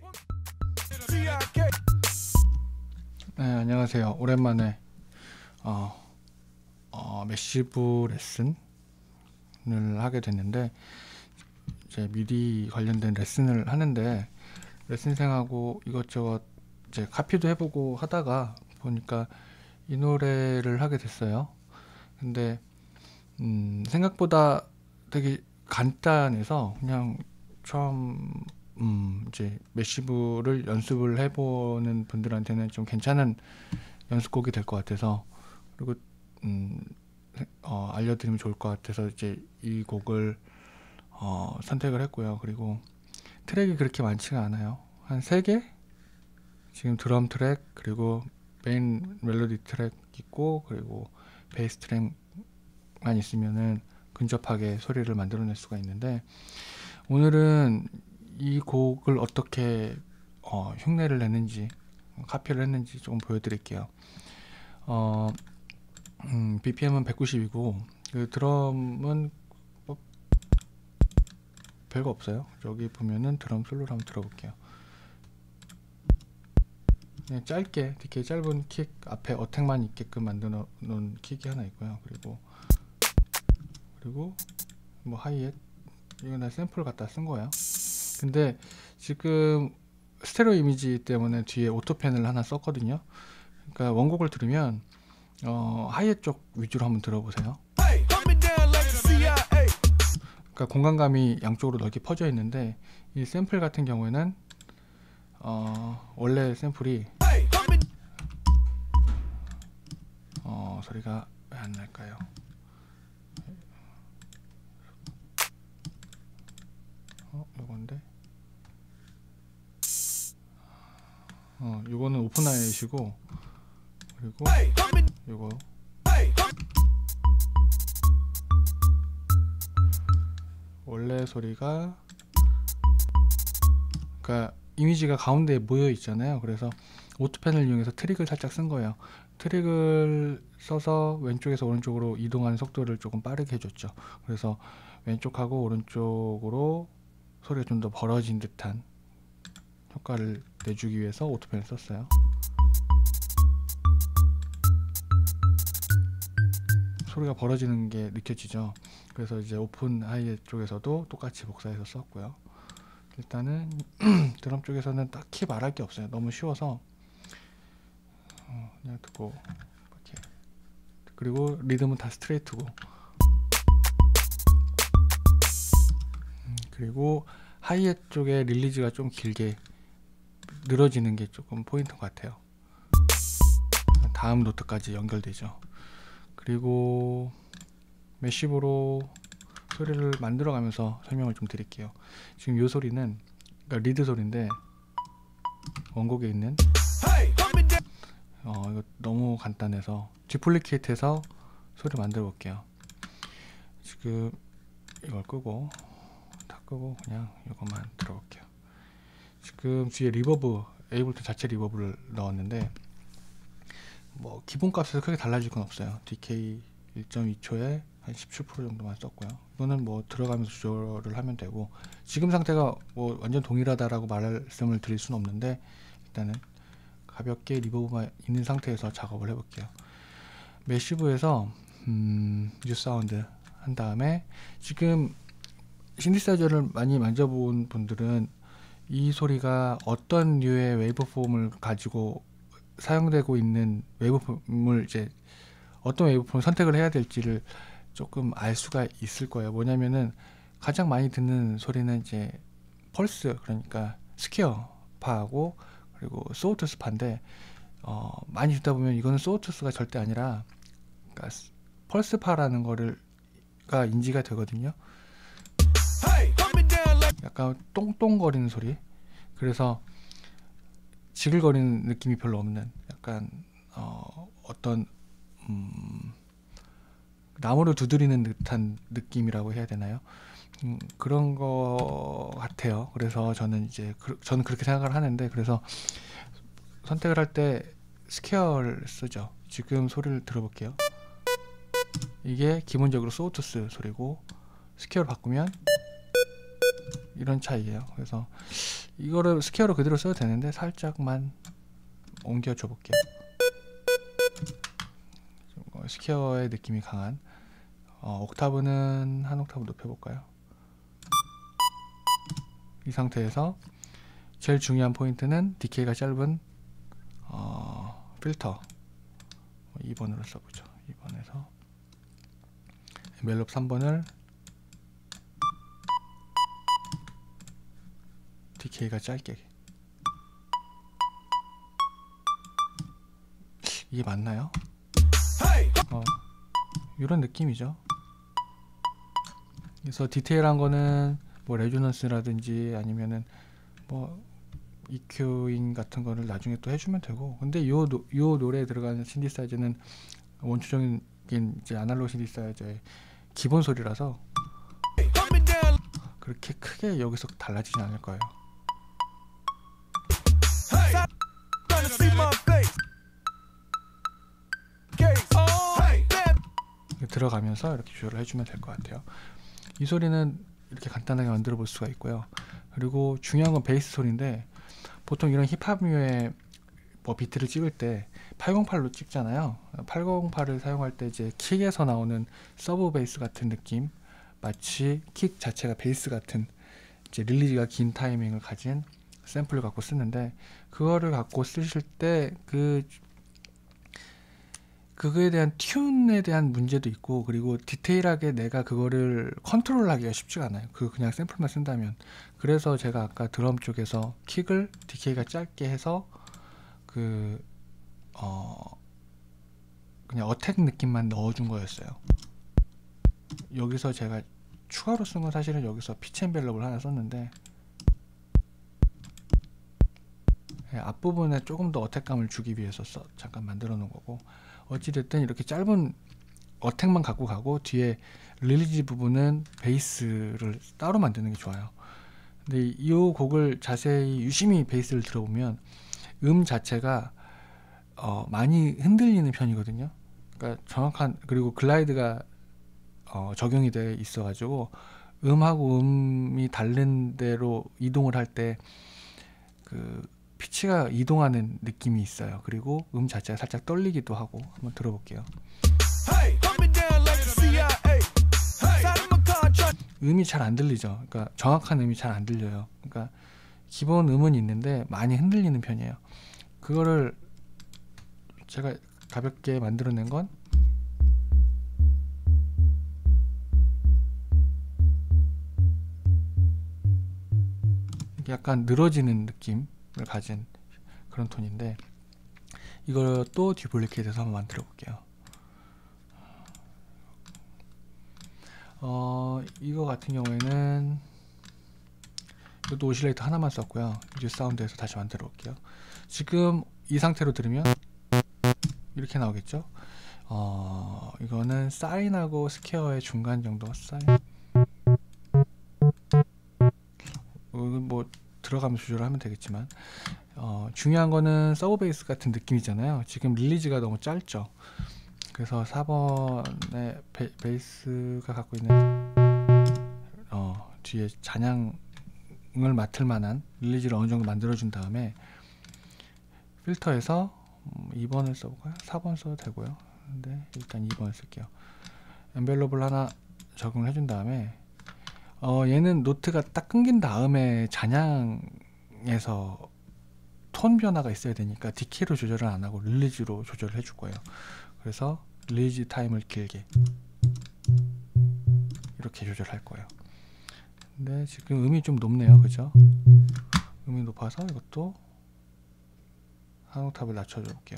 네, 안녕하세요. 오랜만에 메시브 레슨을 하게 됐는데, 이제 미디 관련된 레슨을 하는데, 레슨생하고 이것저것 이제 카피도 해보고 하다가 보니까 이 노래를 하게 됐어요. 근데 생각보다 되게 간단해서 그냥 처음 이제 메시브를 연습을 해보는 분들한테는 좀 괜찮은 연습곡이 될 것 같아서, 그리고 알려드리면 좋을 것 같아서 이제 이 곡을 선택을 했고요. 그리고 트랙이 그렇게 많지가 않아요. 한 3개? 지금 드럼 트랙, 그리고 메인 멜로디 트랙 있고, 그리고 베이스 트랙만 있으면은 근접하게 소리를 만들어낼 수가 있는데, 오늘은 이 곡을 어떻게 흉내를 냈는지, 카피를 했는지 조금 보여드릴게요. BPM은 190이고 그 드럼은 뭐 별거 없어요. 여기 보면은 드럼 솔로를 한번 들어볼게요. 그냥 짧게 되게 짧은 킥, 앞에 어택만 있게끔 만들어 놓은 킥이 하나 있고요. 그리고 뭐 하이햇, 이거 나 샘플 갖다 쓴 거예요. 근데 지금 스테레오 이미지 때문에 뒤에 오토펜을 하나 썼거든요. 그러니까 원곡을 들으면 하이햇 쪽 위주로 한번 들어보세요. 그러니까 공간감이 양쪽으로 넓게 퍼져 있는데, 이 샘플 같은 경우에는 원래 샘플이 소리가 왜 안 날까요? 요건데 요거는 오픈 하이햇이고, 그리고 요거 원래 소리가, 그러니까 이미지가 가운데에 모여 있잖아요. 그래서 오토펜을 이용해서 트릭을 살짝 쓴 거예요. 트릭을 써서 왼쪽에서 오른쪽으로 이동하는 속도를 조금 빠르게 해줬죠. 그래서 왼쪽하고 오른쪽으로 소리가 좀 더 벌어진 듯한 효과를 내주기 위해서 오토펜을 썼어요. 소리가 벌어지는 게 느껴지죠. 그래서 이제 오픈 하이햇 쪽에서도 똑같이 복사해서 썼고요. 일단은 드럼 쪽에서는 딱히 말할 게 없어요. 너무 쉬워서 그냥 듣고 이렇게. 그리고 리듬은 다 스트레이트고, 그리고 하이햇 쪽에 릴리즈가 좀 길게 늘어지는 게 조금 포인트 같아요. 다음 노트까지 연결되죠. 그리고 메시브로 소리를 만들어 가면서 설명을 좀 드릴게요. 지금 이 소리는, 그러니까 리드 소리인데, 원곡에 있는 이거 너무 간단해서 디플리케이트해서 소리 만들어 볼게요. 지금 이걸 끄고 다 끄고 그냥 이것만 들어볼게요. 지금 뒤에 리버브, 에이블튼 자체 리버브를 넣었는데 뭐 기본값에서 크게 달라질 건 없어요. DK 1.2초에 한 17% 정도만 썼고요. 이거는 뭐 들어가면서 조절을 하면 되고, 지금 상태가 뭐 완전 동일하다라고 말씀을 드릴 수는 없는데, 일단은 가볍게 리버브가 있는 상태에서 작업을 해볼게요. 메시브에서 뉴 사운드 한 다음에, 지금 신디사이저를 많이 만져본 분들은 이 소리가 어떤 류의 웨이브폼을 가지고 사용되고 있는 웨이브폼을, 이제 어떤 웨이브폼을 선택을 해야 될지를 조금 알 수가 있을 거예요. 뭐냐면은 가장 많이 듣는 소리는 이제 펄스, 그러니까 스퀘어파하고 그리고 소우투스파인데, 많이 듣다 보면 이거는 소우투스가 절대 아니라, 그러니까 펄스파라는 거가 인지가 되거든요. 약간 똥똥거리는 소리, 그래서 지글거리는 느낌이 별로 없는, 약간 어떤 나무를 두드리는 듯한 느낌이라고 해야 되나요? 그런 거 같아요. 그래서 저는 저는 그렇게 생각을 하는데, 그래서 선택을 할 때 스퀘어를 쓰죠. 지금 소리를 들어볼게요. 이게 기본적으로 소우투스 소리고, 스퀘어를 바꾸면 이런 차이예요. 그래서 이거를 스퀘어로 그대로 써도 되는데 살짝만 옮겨줘 볼게요. 스퀘어의 느낌이 강한 옥타브는 한 옥타브 높여볼까요? 이 상태에서 제일 중요한 포인트는 디케이가 짧은 필터 2번으로 써보죠. 2번에서 멜롭 3번을 디케이가 짧게. 이게 맞나요? 이런 느낌이죠. 그래서 디테일한 거는 뭐 레조넌스라든지 아니면은 뭐 EQing 같은 거를 나중에 또 해주면 되고, 근데 요 노래에 들어가는 신디사이저는 원초적인 이제 아날로그 신디사이저의 기본 소리라서 그렇게 크게 여기서 달라지진 않을 거예요. 들어가면서 이렇게 조절을 해주면 될 것 같아요. 이 소리는 이렇게 간단하게 만들어 볼 수가 있고요. 그리고 중요한 건 베이스 소리인데, 보통 이런 힙합류의 뭐 비트를 찍을 때 808로 찍잖아요. 808을 사용할 때 이제 킥에서 나오는 서브 베이스 같은 느낌, 마치 킥 자체가 베이스 같은 이제 릴리즈가 긴 타이밍을 가진 샘플을 갖고 쓰는데, 그거를 갖고 쓰실 때 그거에 대한 튠에 대한 문제도 있고, 그리고 디테일하게 내가 그거를 컨트롤하기가 쉽지가 않아요. 그냥 샘플만 쓴다면. 그래서 제가 아까 드럼 쪽에서 킥을 디케이가 짧게 해서 그냥 어택 느낌만 넣어준 거였어요. 여기서 제가 추가로 쓴 건 사실은 여기서 피치 앤벨롭을 하나 썼는데, 앞부분에 조금 더 어택감을 주기 위해서 잠깐 만들어 놓은 거고, 어찌됐든 이렇게 짧은 어택만 갖고 가고 뒤에 릴리즈 부분은 베이스를 따로 만드는 게 좋아요. 근데 이 곡을 자세히 유심히 베이스를 들어보면 자체가 많이 흔들리는 편이거든요. 그러니까 정확한, 그리고 글라이드가 적용이 돼 있어 가지고 음하고 음이 다른 데로 이동을 할 때 피치가 이동하는 느낌이 있어요. 그리고 자체가 살짝 떨리기도 하고. 한번 들어볼게요. 음이 잘 안 들리죠. 그러니까 정확한 음이 잘 안 들려요. 그러니까 기본 음은 있는데 많이 흔들리는 편이에요. 그거를 제가 가볍게 만들어낸 건 약간 늘어지는 느낌을 가진 그런 톤인데, 이것도 듀플리케이트해서 한번 만들어 볼게요. 이거 같은 경우에는 이것도 오실레이터 하나만 썼고요. 이제 사운드에서 다시 만들어 볼게요. 지금 이 상태로 들으면 이렇게 나오겠죠. 이거는 사인하고 스퀘어의 중간 정도. 사인 뭐 들어가면서 조절을 하면 되겠지만, 중요한 거는 서브 베이스 같은 느낌이잖아요. 지금 릴리즈가 너무 짧죠. 그래서 4번의 베이스가 갖고 있는 뒤에 잔향을 맡을 만한 릴리즈를 어느 정도 만들어 준 다음에 필터에서 2번을 써볼까요? 4번 써도 되고요. 근데 일단 2번을 쓸게요. 엔벨롭을 하나 적용을 해준 다음에 얘는 노트가 딱 끊긴 다음에 잔향에서 톤 변화가 있어야 되니까 디케이로 조절을 안 하고 릴리즈로 조절을 해줄 거예요. 그래서 릴리즈 타임을 길게 이렇게 조절할 거예요. 근데 지금 음이 좀 높네요. 그죠? 음이 높아서 이것도 한 옥탑을 낮춰줘 볼게요.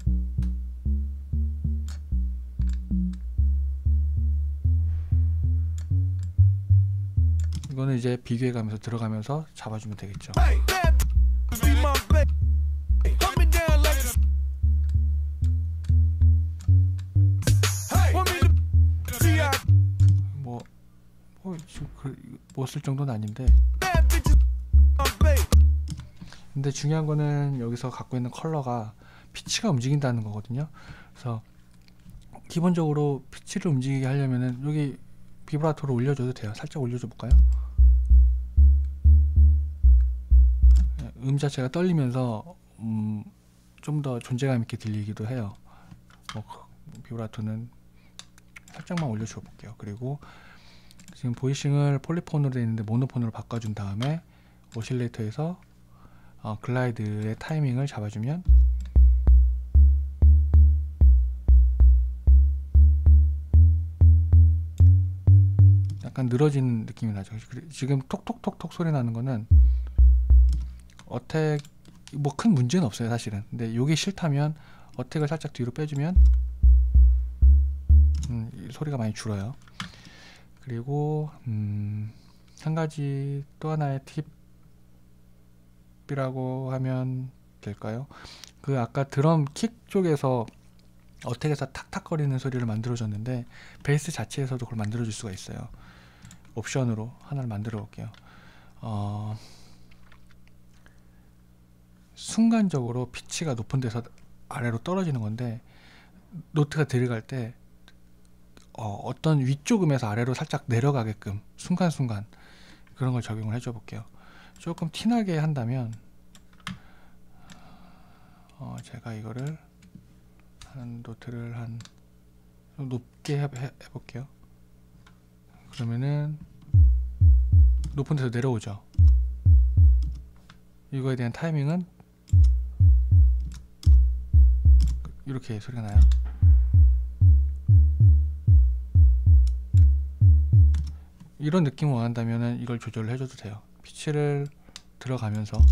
이거는 이제 비교해 가면서 들어가면서 잡아주면 되겠죠. 뭐 쓸 정도는 아닌데, 근데 중요한 거는 여기서 갖고 있는 컬러가 피치가 움직인다는 거거든요. 그래서 기본적으로 피치를 움직이게 하려면은 여기 비브라토로 올려줘도 돼요. 살짝 올려줘 볼까요? 자체가 떨리면서 좀 더 존재감 있게 들리기도 해요. 비브라토는 살짝만 올려줘 볼게요. 그리고 지금 보이싱을 폴리폰으로 되어 있는데 모노폰으로 바꿔준 다음에 오실레이터에서 글라이드의 타이밍을 잡아주면 약간 늘어지는 느낌이 나죠. 지금 톡톡톡톡 소리 나는 거는 어택 뭐 큰 문제는 없어요 사실은. 근데 이게 싫다면 어택을 살짝 뒤로 빼주면 소리가 많이 줄어요. 그리고 한 가지 또 하나의 팁이라고 하면 될까요? 그 아까 드럼 킥 쪽에서 어택에서 탁탁거리는 소리를 만들어줬는데 베이스 자체에서도 그걸 만들어줄 수가 있어요. 옵션으로 하나를 만들어 볼게요. 순간적으로 피치가 높은 데서 아래로 떨어지는 건데 노트가 들어갈 때 어떤 위쪽 음에서 아래로 살짝 내려가게끔 순간순간 그런 걸 적용을 해줘 볼게요. 조금 티나게 한다면 제가 이거를 한 노트를 한 높게 해볼게요. 그러면은 높은 데서 내려오죠. 이거에 대한 타이밍은 이렇게 소리가 나요. 이런 느낌을 원한다면 이걸 조절을 해줘도 돼요. 피치를 들어가면서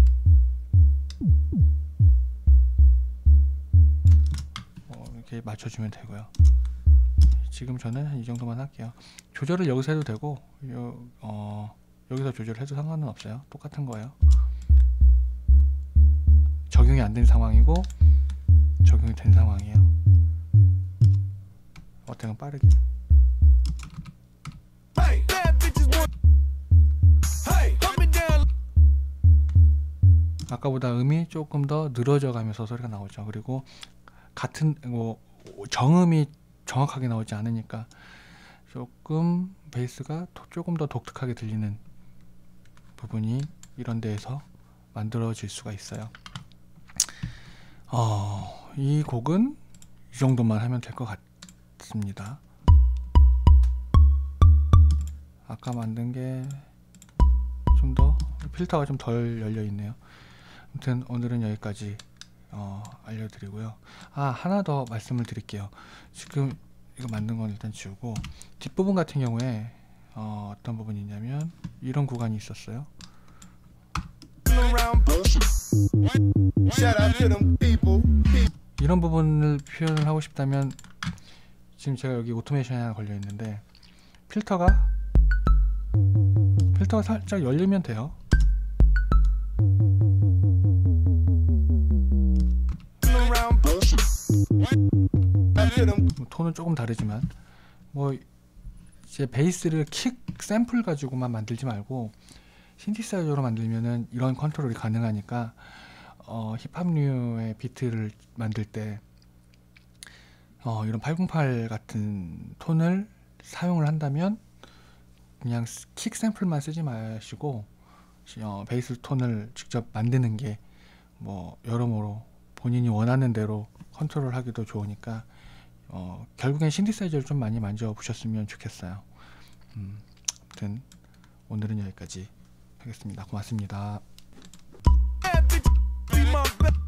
이렇게 맞춰주면 되고요. 지금 저는 한 이 정도만 할게요. 조절을 여기서 해도 되고 여기서 조절해도 상관은 없어요. 똑같은 거예요. 적용이 안 된 상황이고 적용이 된 상황이에요. 어택은 빠르게. 아까보다 음이 조금 더 늘어져 가면서 소리가 나오죠. 그리고 같은 정음이 정확하게 나오지 않으니까 조금 베이스가 조금 더 독특하게 들리는 부분이 이런 데에서 만들어질 수가 있어요. 이 곡은 이 정도만 하면 될 것 같습니다. 아까 만든 게 좀 더 필터가 좀 덜 열려 있네요. 아무튼 오늘은 여기까지 알려드리고요. 하나 더 말씀을 드릴게요. 지금 이거 만든 건 일단 지우고 뒷부분 같은 경우에 어떤 부분이 있냐면 이런 구간이 있었어요. 이런 부분을 표현을 하고 싶다면 지금 제가 여기 오토메이션이 하나 걸려 있는데 필터가 살짝 열리면 돼요. 톤은 조금 다르지만 이제 베이스를 킥 샘플 가지고만 만들지 말고 신디사이저로 만들면은 이런 컨트롤이 가능하니까 힙합류의 비트를 만들 때 이런 808 같은 톤을 사용을 한다면 그냥 킥 샘플만 쓰지 마시고 베이스 톤을 직접 만드는 게 여러모로 본인이 원하는 대로 컨트롤 하기도 좋으니까 결국엔 신디사이저를 좀 많이 만져 보셨으면 좋겠어요. 아무튼 오늘은 여기까지 하겠습니다. 고맙습니다.